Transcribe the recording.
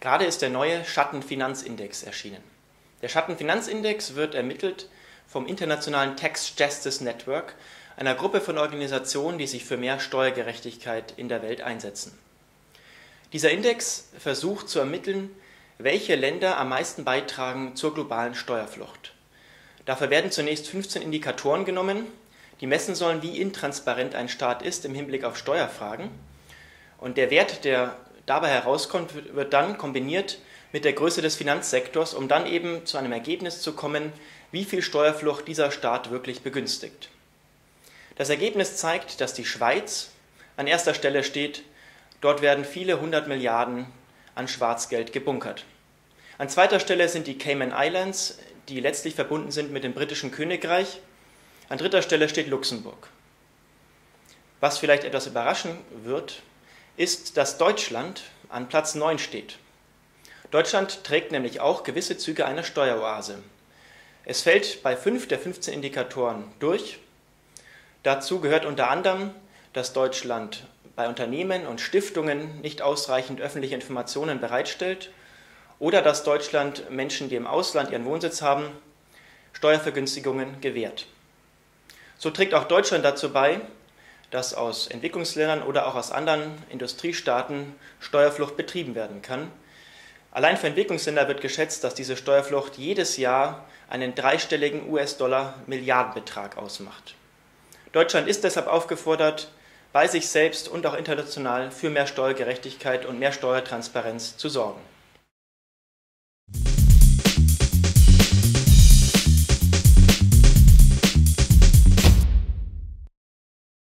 Gerade ist der neue Schattenfinanzindex erschienen. Der Schattenfinanzindex wird ermittelt vom Internationalen Tax Justice Network, einer Gruppe von Organisationen, die sich für mehr Steuergerechtigkeit in der Welt einsetzen. Dieser Index versucht zu ermitteln, welche Länder am meisten beitragen zur globalen Steuerflucht. Dafür werden zunächst 15 Indikatoren genommen, die messen sollen, wie intransparent ein Staat ist im Hinblick auf Steuerfragen. Und der Wert, der dabei herauskommt, wird dann kombiniert mit der Größe des Finanzsektors, um dann eben zu einem Ergebnis zu kommen, wie viel Steuerflucht dieser Staat wirklich begünstigt. Das Ergebnis zeigt, dass die Schweiz an erster Stelle steht. Dort werden viele 100 Milliarden an Schwarzgeld gebunkert. An zweiter Stelle sind die Cayman Islands, die letztlich verbunden sind mit dem britischen Königreich. An dritter Stelle steht Luxemburg. Was vielleicht etwas überraschen wird, ist, dass Deutschland an Platz 9 steht. Deutschland trägt nämlich auch gewisse Züge einer Steueroase. Es fällt bei 5 der 15 Indikatoren durch. Dazu gehört unter anderem, dass Deutschland bei Unternehmen und Stiftungen nicht ausreichend öffentliche Informationen bereitstellt oder dass Deutschland Menschen, die im Ausland ihren Wohnsitz haben, Steuervergünstigungen gewährt. So trägt auch Deutschland dazu bei, dass aus Entwicklungsländern oder auch aus anderen Industriestaaten Steuerflucht betrieben werden kann. Allein für Entwicklungsländer wird geschätzt, dass diese Steuerflucht jedes Jahr einen dreistelligen US-Dollar-Milliardenbetrag ausmacht. Deutschland ist deshalb aufgefordert, bei sich selbst und auch international für mehr Steuergerechtigkeit und mehr Steuertransparenz zu sorgen.